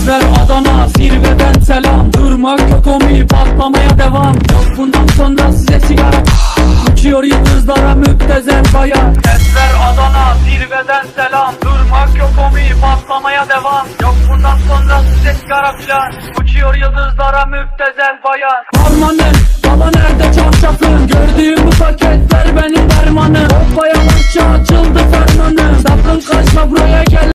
Ezber Adana zirveden selam. Durmak yok omi, patlamaya devam. Yok bundan sonra size sigara. Uçuyor yıldızlara müptezel bayan. Ezber Adana zirveden selam. Durmak yok omi, patlamaya devam. Yok bundan sonra size sigara filan. Uçuyor yıldızlara müptezel bayan. Harmanın